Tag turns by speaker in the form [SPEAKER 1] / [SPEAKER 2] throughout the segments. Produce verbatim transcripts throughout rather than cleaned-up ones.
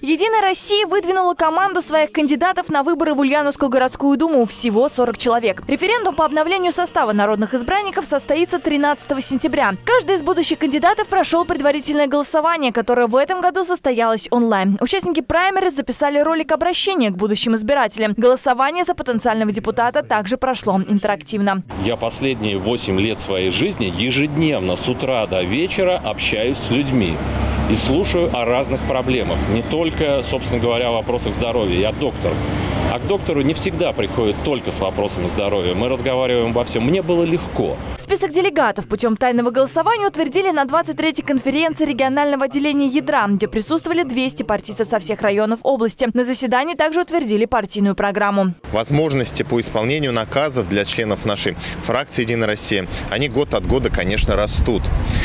[SPEAKER 1] Единая Россия выдвинула команду своих кандидатов на выборы в Ульяновскую городскую думу. Всего сорок человек. Референдум по обновлению состава народных избранников состоится тринадцатого сентября. Каждый из будущих кандидатов прошел предварительное голосование, которое в этом году состоялось онлайн. Участники праймериз записали ролик обращения к будущим избирателям. Голосование за потенциального депутата также прошло интерактивно.
[SPEAKER 2] Я последние восемь лет своей жизни ежедневно с утра до вечера общаюсь с людьми и слушаю о разных проблемах. Не только, собственно говоря, о вопросах здоровья. Я доктор. А к доктору не всегда приходят только с вопросами здоровья. Мы разговариваем обо всем. Мне было легко.
[SPEAKER 1] Список делегатов путем тайного голосования утвердили на двадцать третьей конференции регионального отделения ядра, где присутствовали двести партийцев со всех районов области. На заседании также утвердили партийную программу.
[SPEAKER 3] Возможности по исполнению наказов для членов нашей фракции «Единая Россия», они год от года, конечно, растут.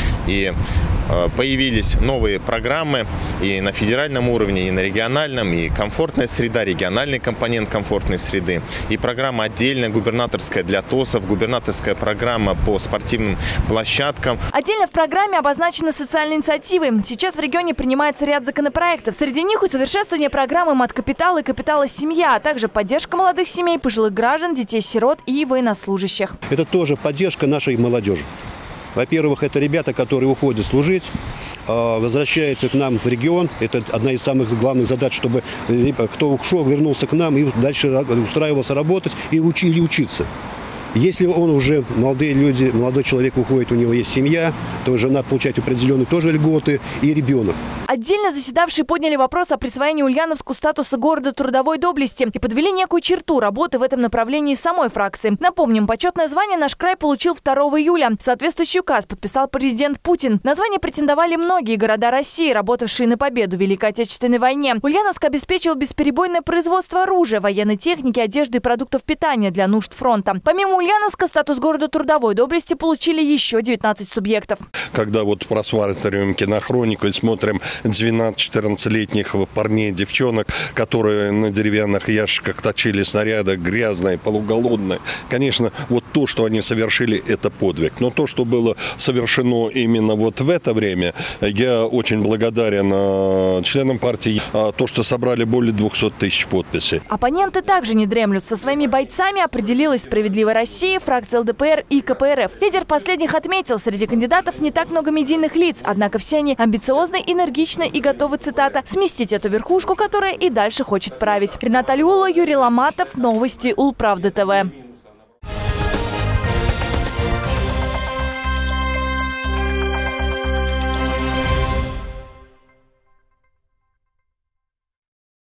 [SPEAKER 3] И появились новые программы и на федеральном уровне, и на региональном, и комфортная среда, региональный компонент комфортной среды, и программа отдельная губернаторская для ТОСов, губернаторская программа по спортивным площадкам.
[SPEAKER 1] Отдельно в программе обозначены социальные инициативы. Сейчас в регионе принимается ряд законопроектов. Среди них усовершенствование программы «Мат-капитал» и «Капитал семья», а также поддержка молодых семей, пожилых граждан, детей-сирот и военнослужащих.
[SPEAKER 4] Это тоже поддержка нашей молодежи. Во-первых, это ребята, которые уходят служить, возвращаются к нам в регион. Это одна из самых главных задач, чтобы кто ушел, вернулся к нам и дальше устраивался работать и учили учиться. Если он уже, молодые люди, молодой человек уходит, у него есть семья, то жена получает определенные тоже льготы и ребенок.
[SPEAKER 1] Отдельно заседавшие подняли вопрос о присвоении Ульяновску статуса города трудовой доблести и подвели некую черту работы в этом направлении самой фракции. Напомним, почетное звание наш край получил второго июля. Соответствующий указ подписал президент Путин. На звание претендовали многие города России, работавшие на победу в Великой Отечественной войне. Ульяновск обеспечил бесперебойное производство оружия, военной техники, одежды и продуктов питания для нужд фронта. Помимо Ульяновска статус города трудовой доблести получили еще девятнадцать субъектов.
[SPEAKER 5] Когда вот просматриваем кинохронику и смотрим двенадцати-четырнадцатилетних парней, девчонок, которые на деревянных ящиках точили снаряды, грязные, полуголодные. Конечно, вот то, что они совершили, это подвиг. Но то, что было совершено именно вот в это время, я очень благодарен членам партии. То, что собрали более двухсот тысяч подписей.
[SPEAKER 1] Оппоненты также не дремлют. Со своими бойцами определилась «Справедливая Россия», фракция эл дэ пэ эр и ка пэ эр эф. Лидер последних отметил, среди кандидатов не так много медийных лиц, однако все они амбициозны, энергичны и готовы, цитата, сместить эту верхушку, которая и дальше хочет править. Рената Алиулова, Юрий Ломатов, новости Улправды тэ вэ.